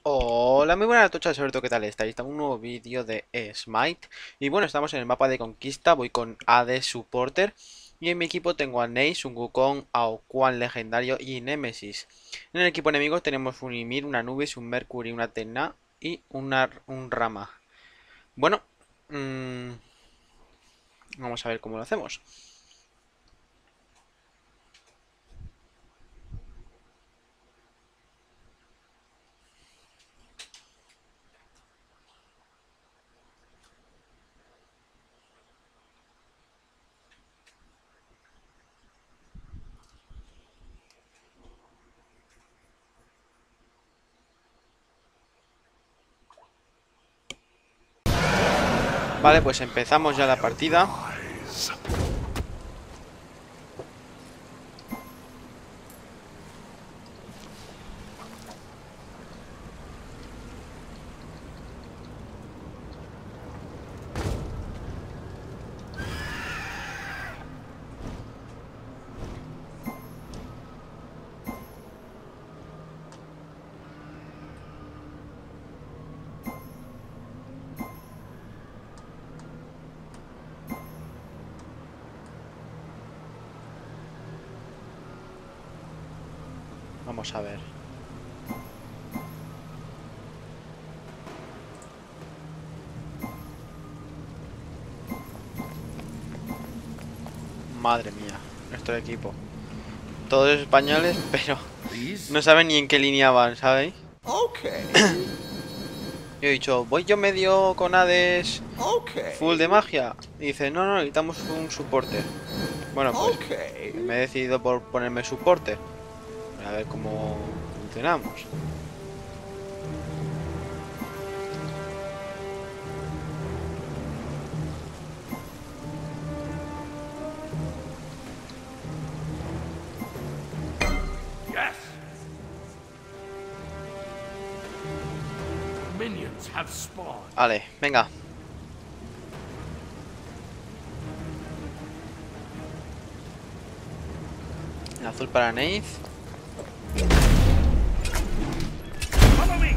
Hola, muy buenas noches, sobre todo, ¿qué tal estáis? Estamos en un nuevo vídeo de Smite. Y bueno, estamos en el mapa de conquista, voy con AD Supporter. Y en mi equipo tengo a Nace, un Wukong, a Oquan Legendario y Nemesis. En el equipo enemigo tenemos un Ymir, una Anubis, un Mercury, una Tenna y un Rama. Bueno, mm, vamos a ver cómo lo hacemos. Vale, pues empezamos ya la partida. Vamos a ver. Madre mía, nuestro equipo. Todos españoles, pero no saben ni en qué línea van, ¿sabéis? Okay, Yo he dicho, voy yo medio con Hades full de okay, magia. Y dice, no, no, necesitamos un soporte. Bueno, pues okay. me he decidido por ponerme soporte. A ver cómo funcionamos. Yes. Minions have spawned. Vale, venga. El azul para Neith. Follow me.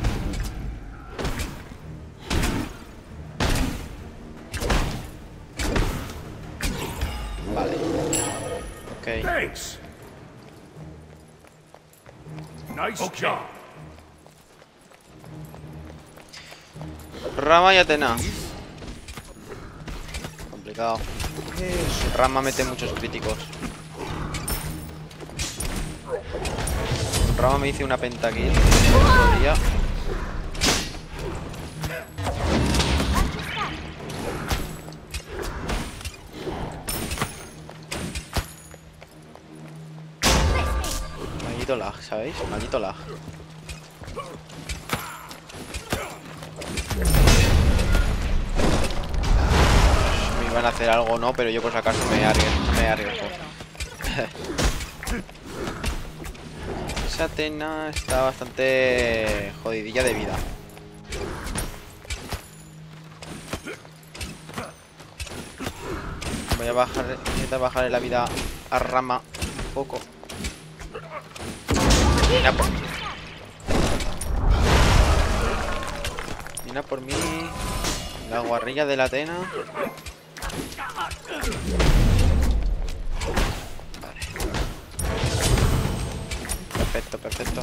Vale. Ok. Thanks. Nice job. Rama y Atena. Complicado. Rama mete muchos críticos. Rama me hice una pentakill el otro día. Maldito lag, ¿sabéis? Maldito lag. Me iban a hacer algo, no, pero yo por si acaso me arriesgo. Esa Atena está bastante jodidilla de vida. Voy a intentar bajarle la vida a Rama un poco. Mira por mí. Mira por mí. La guarrilla de la Atena. Vale. Perfecto, perfecto.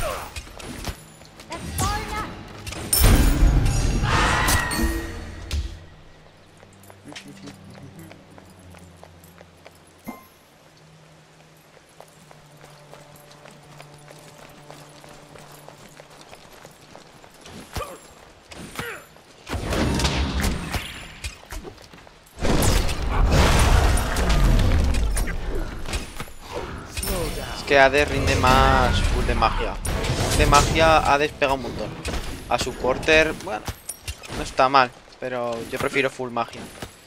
Es que Hades rinde más full de magia. De magia Hades pega un montón. A supporter, bueno, no está mal, pero yo prefiero full magia.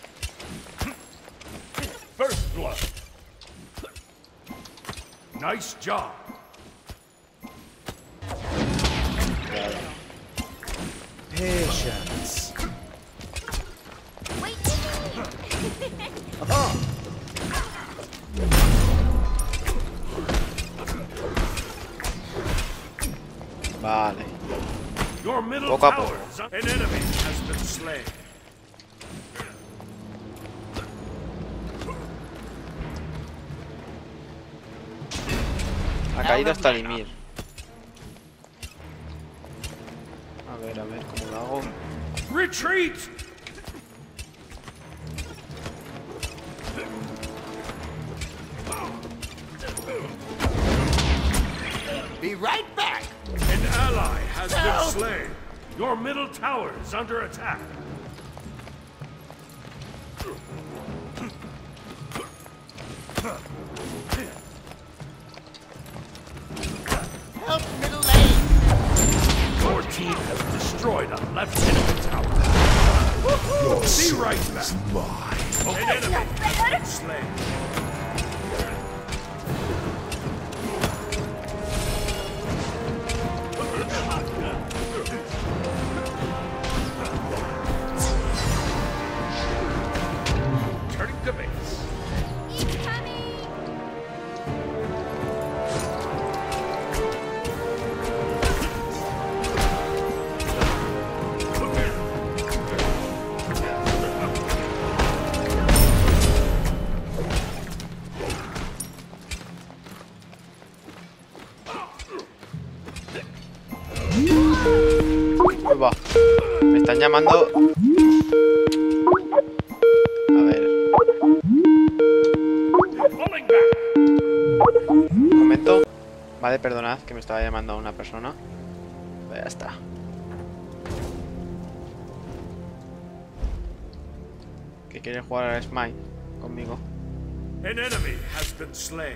First blood. Nice job. Patience. Vale. Your middle Poco a tower poco. is an enemy has been slain. Ha caído hasta Limir. A ver cómo lo hago. Retreat! Be right back. An ally has been slain. Your middle tower is under attack. Help middle lane. Your team has destroyed a left enemy tower. Be right back. An enemy has been slain. Turning to base. Uy, va. Me están llamando. A ver, Falling back. un momento. Vale, perdonad que me estaba llamando a una persona. Pues ya está. Que quiere jugar al Smite conmigo. An enemy has been slain.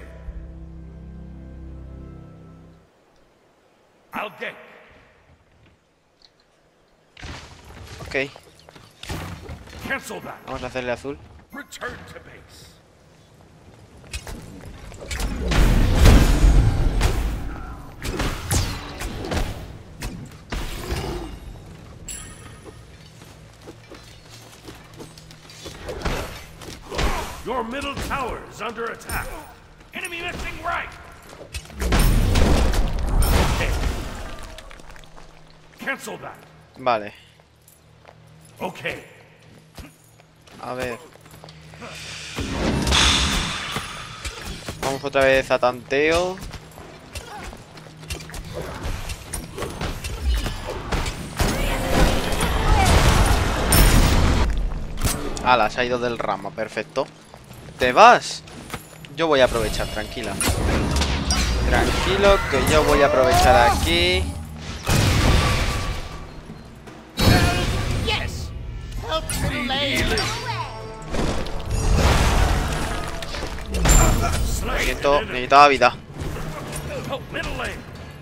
I'll gank. Ok, Cancel that. vamos a hacerle azul. Return to base. Your middle tower is under attack. Enemy missing right. Okay. Cancel that. Vale, Okay. a ver. Vamos otra vez a tanteo. Ala, se ha ido del ramo, perfecto. ¿Te vas? Yo voy a aprovechar, tranquila. Tranquilo, que yo voy a aprovechar aquí. Yes. Help middle lane. Lo siento, necesitaba vida. Oh, middle lane.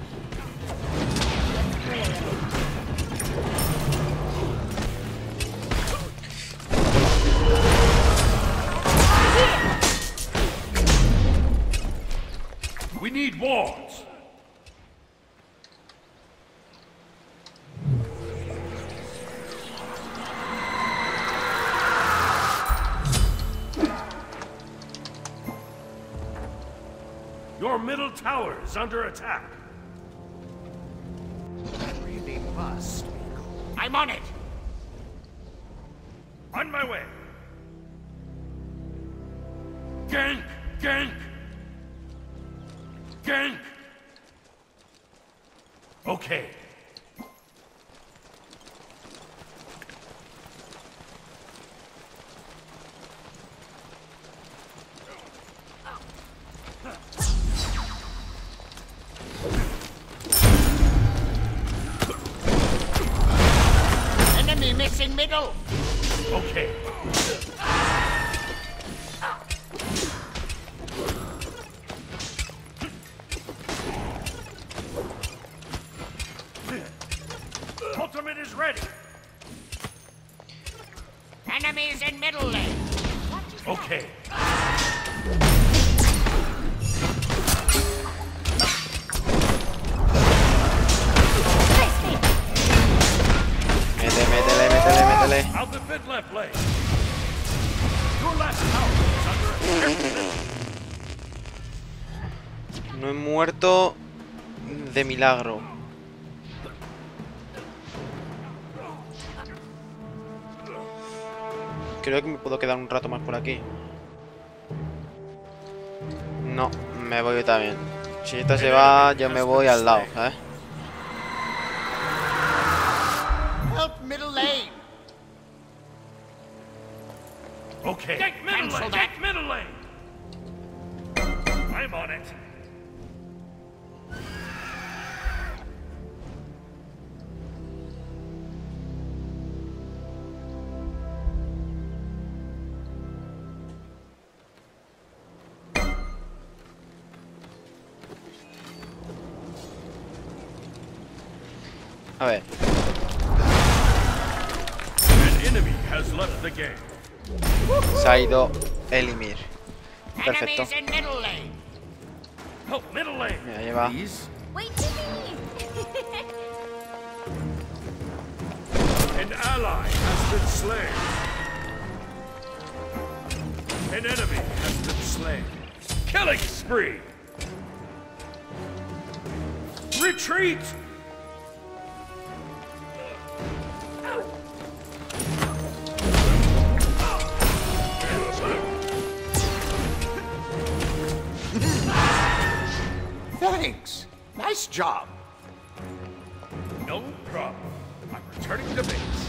We need walls. Your middle tower is under attack. Really must. I'm on it. On my way. Gank! Gank! Gank! Okay. Enemy missing middle. Okay. Ultimate is ready. Enemies in middle lane. Okay. Métele. I'll defend left lane. Your last tower is under attack. No he muerto de milagro. Creo que me puedo quedar un rato más por aquí. No, me voy también. Si esta se va, yo me voy al lado, ¿eh? Help middle lane. Okay. Take middle lane. Take middle lane. I'm on it. A ver. An enemy has left the game. Se ha ido Elimir. Perfecto. Enemies in middle lane. Help middle lane. Mira, lleva. Please. Wait for me! An ally has been slain. An enemy has been slain. Killing spree. Retreat. Thanks. Nice job. No problem. I'm returning to base.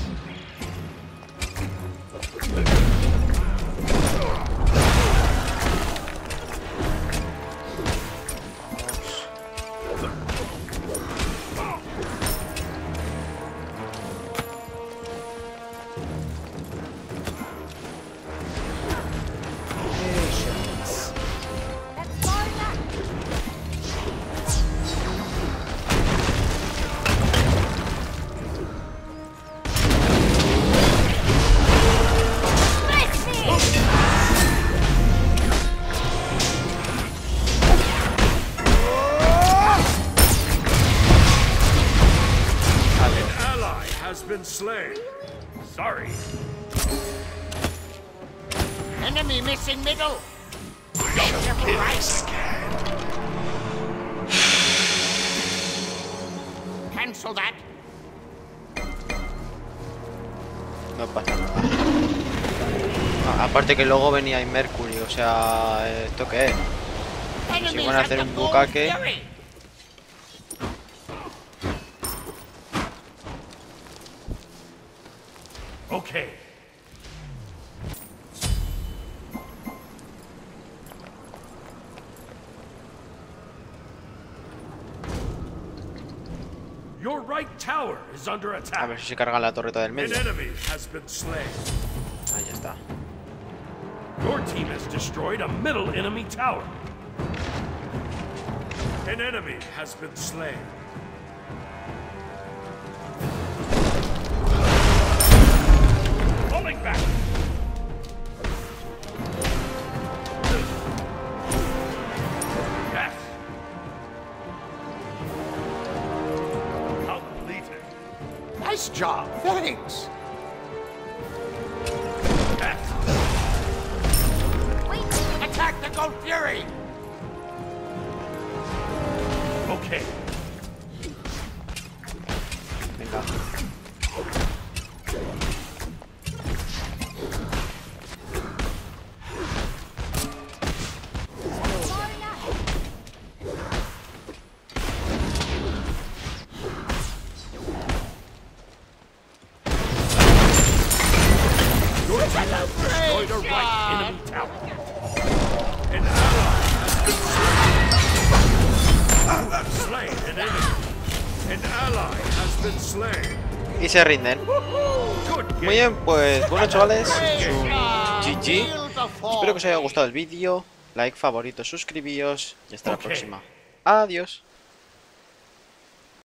That's far enough! Nice me! An ally has been slain. Sorry. Enemy missing middle. Careful right. Cancel that. No pasa nada. Aparte que luego venía en Mercury, o sea, ¿esto qué es? Enemies van a at hacer the un Gold bucaque. Fury. Okay. Your right tower is under A attack. ver si se carga la torreta del An medio. enemy has been slain. Ahí ya está. Your team has destroyed a middle enemy tower. An enemy has been slain. Falling back. Yes. Completed. Nice job. Thanks. Yes. Wait! Attack the Gold Fury. Okay. Venga. Far enough! Your team has destroyed a right enemy tower. An ally has been slain. You have slain an enemy. An ally has been slain. Y se rinden. Good game. Muy bien, pues bueno chavales, es un Great GG. job. Beautiful. Espero que os haya gustado el vídeo. Like, favorito, suscribíos y hasta la Ok. próxima. Adiós.